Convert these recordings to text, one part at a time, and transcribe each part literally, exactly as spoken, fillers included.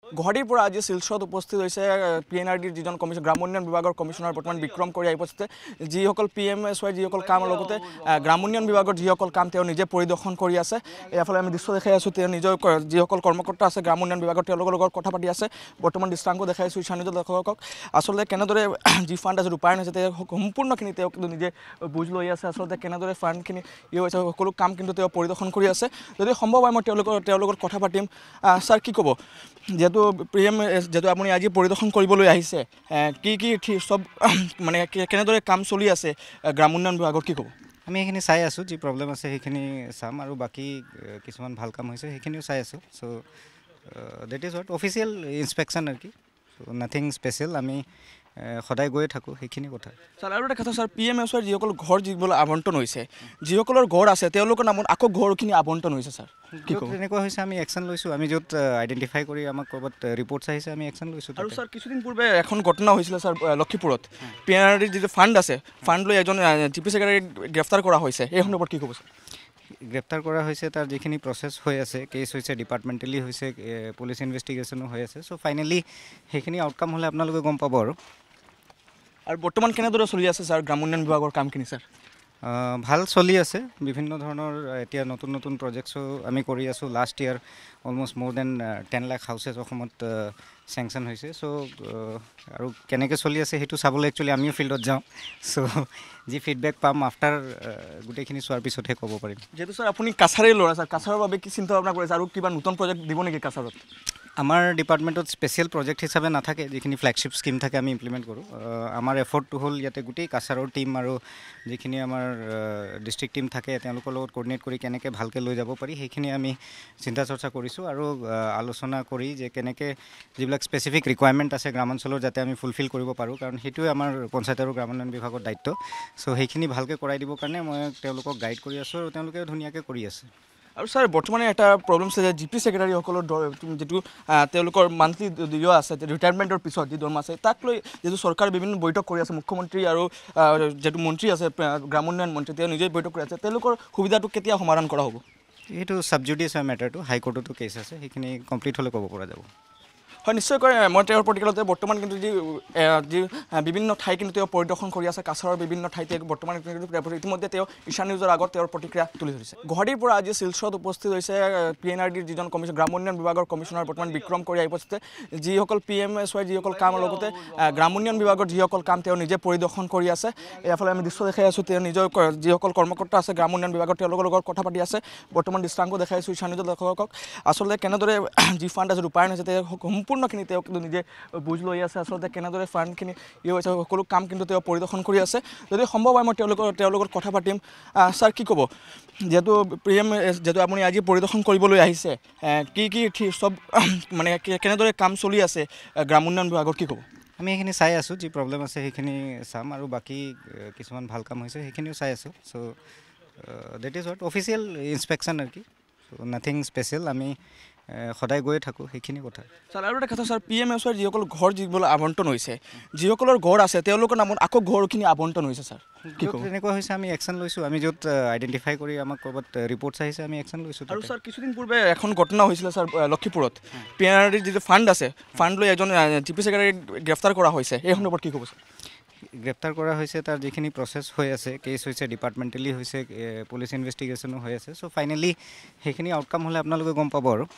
গুৱাহাটীৰ পৰা আজি শিলচৰত উপস্থিত হৈছে পি এন আৰ ডিৰ যিজন কমিশ্যন গ্ৰাম উন্নয়ন বিভাগৰ কমিশ্যনাৰ বৰ্তমান বিক্ৰম কৰি আহি উপস্থিত যিসকল পি এম এছ ৱাই যিসকল কাম লগতে গ্ৰাম উন্নয়ন বিভাগৰ যিসকল কাম তেওঁ নিজে পৰিদৰ্শন কৰি আছে। এইফালে আমি দৃশ্য দেখাই আছোঁ, তেওঁ নিজৰ যিসকল কৰ্মকৰ্তা আছে গ্ৰাম উন্নয়ন বিভাগৰ তেওঁলোকৰ লগত কথা পাতি আছে। বৰ্তমান দৃশ্যাংক দেখাই আছোঁ ইশান নিউজৰ দৰ্শকক। আচলতে কেনেদৰে যি ফাণ্ড আছে ৰূপায়ণ হৈছে তেওঁ সম্পূৰ্ণখিনি তেওঁ কিন্তু নিজে বুজ লৈ আছে। আচলতে কেনেদৰে ফাণ্ডখিনি ইয়ে হৈছে সকলো কাম কিন্তু তেওঁ পৰিদৰ্শন কৰি আছে। যদি সম্ভৱ হয় মই তেওঁলোকৰ তেওঁৰ লগত কথা পাতিম। ছাৰ কি ক'ব, যিহেতু পি এম যিহেতু আপুনি আজি পৰিদৰ্শন কৰিবলৈ আহিছে, কি কি চব মানে কেনেদৰে কাম চলি আছে গ্ৰাম উন্নয়ন বিভাগৰ, কি ক'ব? আমি সেইখিনি চাই আছোঁ, যি প্ৰব্লেম আছে সেইখিনি চাম আৰু বাকী কিছুমান ভাল কাম হৈছে সেইখিনিও চাই আছোঁ। So' that is what official inspection আৰু কি, চ' নাথিং স্পেচিয়েল। আমি সদায় গৈয়ে থাকোঁ সেইখিনি কথা। ছাৰ আৰু এটা কথা, ছাৰ পি এম এছৰ যিসকল ঘৰ যিবোৰ আবণ্টন হৈছে, যিসকলৰ ঘৰ আছে তেওঁলোকৰ নামত আকৌ ঘৰখিনি আবণ্টন হৈছে, ছাৰ য'ত তেনেকুৱা হৈছে আমি একশ্যন লৈছোঁ। আমি য'ত আইডেণ্টিফাই কৰি আমাক ক'ৰবাত ৰিপৰ্টছ আহিছে আমি একশ্যন লৈছোঁ। আৰু ছাৰ কিছুদিন পূৰ্বে এখন ঘটনা হৈছিলে ছাৰ লক্ষীপুৰত, পি এন আৰ ডিৰ যিটো ফাণ্ড আছে ফাণ্ড লৈ এজন জি পি ছেক্ৰেটাৰীক গ্ৰেপ্তাৰ কৰা হৈছে, এই সন্দৰ্ভত কি ক'ব ছাৰ? গ্ৰেপ্তাৰ কৰা হৈছে, তাৰ যিখিনি প্ৰচেছ হৈ আছে, কেছ হৈছে, ডিপাৰ্টমেণ্টেলি হৈছে, পুলিচ ইনভেষ্টিগেশ্যনো হৈ আছে। চ' ফাইনেলি সেইখিনি আউটকাম হ'লে আপোনালোকে গম পাব। আৰু আৰু বৰ্তমান কেনেদৰে চলি আছে ছাৰ গ্ৰাম উন্নয়ন বিভাগৰ কামখিনি? ছাৰ ভাল চলি আছে, বিভিন্ন ধৰণৰ এতিয়া নতুন নতুন প্ৰজেক্টছো আমি কৰি আছোঁ। Last year almost more than ten lakh houses অসমত চেংচন হৈছে। চ' আৰু কেনেকৈ চলি আছে সেইটো চাবলৈ একচুৱেলি আমিও ফিল্ডত যাওঁ। চ' যি ফিডবেক পাম আফটাৰ গোটেইখিনি চোৱাৰ পিছতহে ক'ব পাৰিম। যিহেতু ছাৰ আপুনি কাছাৰেই ল'ৰা, ছাৰ কাছাৰৰ বাবে কি চিন্তা ভাৱনা কৰিছে আৰু কিবা নতুন প্ৰজেক্ট দিব নেকি কাছাৰত? আমাৰ ডিপাৰ্টমেণ্টত স্পেচিয়েল প্ৰজেক্ট হিচাপে নাথাকে, যিখিনি ফ্লেগশ্বিপ স্কিম থাকে আমি ইমপ্লিমেণ্ট কৰোঁ। আমাৰ এফৰ্টটো হ'ল ইয়াতে গোটেই কাছাৰৰ টীম আৰু যিখিনি আমাৰ ডিষ্ট্ৰিক্ট টীম থাকে তেওঁলোকৰ লগত কোৰ্ডিনেট কৰি কেনেকৈ ভালকৈ লৈ যাব পাৰি সেইখিনি আমি চিন্তা চৰ্চা কৰিছোঁ আৰু আলোচনা কৰি যে কেনেকৈ যিবিলাক স্পেচিফিক ৰিকুৱাৰমেণ্ট আছে গ্ৰামাঞ্চলৰ যাতে আমি ফুলফিল কৰিব পাৰোঁ, কাৰণ সেইটোৱে আমাৰ পঞ্চায়ত আৰু গ্ৰাম উন্নয়ন বিভাগৰ দায়িত্ব। চ' সেইখিনি ভালকৈ কৰাই দিবৰ কাৰণে মই তেওঁলোকক গাইড কৰি আছোঁ আৰু তেওঁলোকে ধুনীয়াকৈ কৰি আছে। আৰু ছাৰ বৰ্তমানে এটা প্ৰব্লেম আছে যে জি পি ছেক্ৰেটাৰীসকলৰ যিটো তেওঁলোকৰ মান্থলি দিয়া আছে ৰিটায়াৰমেণ্টৰ পিছত যি দৰমহা আছে তাক লৈ যিটো চৰকাৰে বিভিন্ন বৈঠক কৰি আছে, মুখ্যমন্ত্ৰী আৰু যিটো মন্ত্ৰী আছে গ্ৰাম উন্নয়ন মন্ত্ৰী তেওঁ নিজেই বৈঠক কৰি আছে, তেওঁলোকৰ সুবিধাটো কেতিয়া সমাধান কৰা হ'ব? এইটো ছাবজুডিচ হয় মেটাৰটো, হাইকোৰ্টতো কেছ আছে, সেইখিনি কমপ্লিট হ'লে ক'ব পৰা যাব। হয় নিশ্চয়কৈ মই তেওঁৰ প্ৰতিকালতে বৰ্তমান কিন্তু যি যি বিভিন্ন ঠাই কিন্তু তেওঁ পৰিদৰ্শন কৰি আছে, কাছাৰৰ বিভিন্ন ঠাইতে বৰ্তমান ইতিমধ্যে তেওঁ ঈশান নিউজৰ আগত তেওঁৰ প্ৰতিক্ৰিয়া তুলি ধৰিছে। গুৱাহাটীৰ পৰা আজি শিলচৰত উপস্থিত হৈছে পি এন আৰ ডিৰ যিজন কমিশ্যন গ্ৰাম উন্নয়ন বিভাগৰ কমিশ্যনাৰ বৰ্তমান বিক্ৰম কৰি আহি উপস্থিত যিসকল পি এম এছ ৱাই যিসকল কাম লগতে গ্ৰাম উন্নয়ন বিভাগৰ যিসকল কাম তেওঁ নিজে পৰিদৰ্শন কৰি আছে। এইফালে আমি দৃশ্য দেখাই আছোঁ, তেওঁ নিজৰ যিসকল কৰ্মকৰ্তা আছে গ্ৰাম উন্নয়ন বিভাগৰ তেওঁলোকৰ লগত কথা পাতি আছে। বৰ্তমান দৃশ্যাংক দেখাই আছোঁ ঈশান নিউজৰ দৰ্শকক। আচলতে কেনেদৰে যি ফাণ্ড আছে ৰূপায়ণ হৈছে তেওঁ সম্পূৰ্ণখিনি তেওঁ কিন্তু নিজে বুজ লৈ আছে। আচলতে কেনেদৰে ফাণ্ডখিনি ইয়ে হৈছে সকলো কাম কিন্তু তেওঁ পৰিদৰ্শন কৰি আছে। যদি সম্ভৱ হয় মই তেওঁলোকৰ তেওঁৰ লগত কথা পাতিম। ছাৰ কি ক'ব, যিহেতু পি এম যিহেতু আপুনি আজি পৰিদৰ্শন কৰিবলৈ আহিছে, কি কি চব মানে কেনেদৰে কাম চলি আছে গ্ৰাম উন্নয়ন বিভাগৰ, কি ক'ব? আমি সেইখিনি চাই আছোঁ, যি প্ৰব্লেম আছে সেইখিনি চাম আৰু বাকী কিছুমান ভাল কাম হৈছে সেইখিনিও চাই আছোঁ। So' that is what official inspection আৰু কি, চ' নাথিং স্পেচিয়েল। আমি সদায় গৈয়ে থাকোঁ সেইখিনি কথা। ছাৰ আৰু এটা কথা, ছাৰ পি এম এছৰ যিসকল ঘৰ যিবোৰ আবণ্টন হৈছে, যিসকলৰ ঘৰ আছে তেওঁলোকৰ নামত আকৌ ঘৰখিনি আবণ্টন হৈছে, ছাৰ য'ত তেনেকুৱা হৈছে আমি একশ্যন লৈছোঁ। আমি য'ত আইডেণ্টিফাই কৰি আমাক ক'ৰবাত ৰিপৰ্টছ আহিছে আমি একশ্যন লৈছোঁ। আৰু ছাৰ কিছুদিন পূৰ্বে এখন ঘটনা হৈছিলে ছাৰ লক্ষীপুৰত, পি এন আৰ ডিৰ যিটো ফাণ্ড আছে ফাণ্ড লৈ এজন জি পি ছেক্ৰেটাৰীক গ্ৰেপ্তাৰ কৰা হৈছে, এই সন্দৰ্ভত কি ক'ব ছাৰ? গ্ৰেপ্তাৰ কৰা হৈছে, তাৰ যিখিনি প্ৰচেছ হৈ আছে, কেছ হৈছে, ডিপাৰ্টমেণ্টেলি হৈছে, পুলিচ ইনভেষ্টিগেশ্যনো হৈ আছে। চ' ফাইনেলি সেইখিনি আউটকাম হ'লে আপোনালোকে গম পাব। আৰু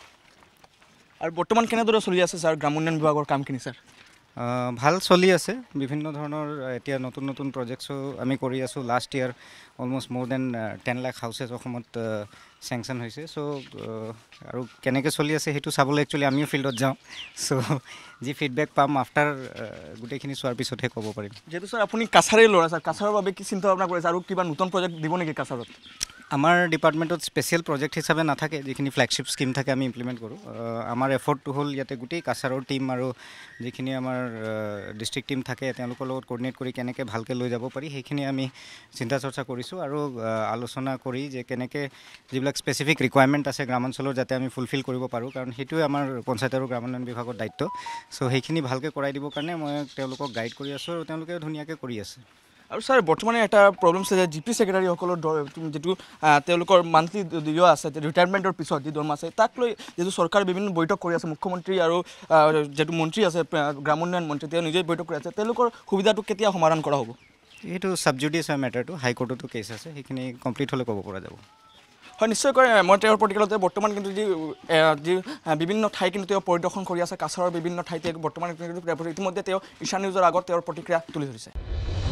আৰু বৰ্তমান কেনেদৰে চলি আছে ছাৰ গ্ৰাম উন্নয়ন বিভাগৰ কামখিনি? ছাৰ ভাল চলি আছে, বিভিন্ন ধৰণৰ এতিয়া নতুন নতুন প্ৰজেক্টছো আমি কৰি আছোঁ। Last year almost more than ten lakh houses অসমত চেংচন হৈছে। চ' আৰু কেনেকৈ চলি আছে সেইটো চাবলৈ একচুৱেলি আমিও ফিল্ডত যাওঁ। চ' যি ফিডবেক পাম আফটাৰ গোটেইখিনি চোৱাৰ পিছতহে ক'ব পাৰিম। যিহেতু ছাৰ আপুনি কাছাৰেই ল'ৰা, ছাৰ কাছাৰৰ বাবে কি চিন্তা ভাৱনা কৰিছে আৰু কিবা নতুন প্ৰজেক্ট দিব নেকি কাছাৰত? আমাৰ ডিপাৰ্টমেণ্টত স্পেচিয়েল প্ৰজেক্ট হিচাপে নাথাকে, যিখিনি ফ্লেগশ্বিপ স্কিম থাকে আমি ইমপ্লিমেণ্ট কৰোঁ। আমাৰ এফৰ্টটো হ'ল ইয়াতে গোটেই কাছাৰৰ টীম আৰু যিখিনি আমাৰ ডিষ্ট্ৰিক্ট টীম থাকে তেওঁলোকৰ লগত কোৰ্ডিনেট কৰি কেনেকৈ ভালকৈ লৈ যাব পাৰি সেইখিনি আমি চিন্তা চৰ্চা কৰিছোঁ আৰু আলোচনা কৰি যে কেনেকৈ যিবিলাক স্পেচিফিক ৰিকুৱাৰমেণ্ট আছে গ্ৰামাঞ্চলৰ যাতে আমি ফুলফিল কৰিব পাৰোঁ, কাৰণ সেইটোৱে আমাৰ পঞ্চায়ত আৰু গ্ৰাম উন্নয়ন বিভাগৰ দায়িত্ব। চ' সেইখিনি ভালকৈ কৰাই দিবৰ কাৰণে মই তেওঁলোকক গাইড কৰি আছোঁ আৰু তেওঁলোকে ধুনীয়াকৈ কৰি আছে। আৰু ছাৰ বৰ্তমানে এটা প্ৰব্লেম আছে যে জি পি ছেক্ৰেটাৰীসকলৰ যিটো তেওঁলোকৰ মান্থলি দিয় আছে ৰিটায়াৰমেণ্টৰ পিছত যি দৰমহা আছে তাক লৈ যিটো চৰকাৰে বিভিন্ন বৈঠক কৰি আছে মুখ্যমন্ত্ৰী আৰু যিটো মন্ত্ৰী আছে গ্ৰামোন্নয়ন মন্ত্ৰী তেওঁ নিজেই বৈঠক কৰি আছে তেওঁলোকৰ সুবিধাটো কেতিয়া সমাধান কৰা হ'ব এইটো ছাবজুডিচ হয় মেটাৰটো হাইকোৰ্টতো কেছ আছে সেইখিনি কমপ্লিট হ'লে ক'ব পৰা যাব হয় নিশ্চয়কৈ মই তেওঁৰ প্ৰতিকালতে বৰ্তমান কিন্তু যি যি বিভিন্ন ঠাই কিন্তু তেওঁ পৰিদৰ্শন কৰি আছে কাছাৰৰ বিভিন্ন ঠাইতে বৰ্তমান কিন্তু ইতিমধ্যে তেওঁ ঈশান নিউজৰ আগত তেওঁৰ প্ৰতিক্ৰিয়া তুলি ধৰিছে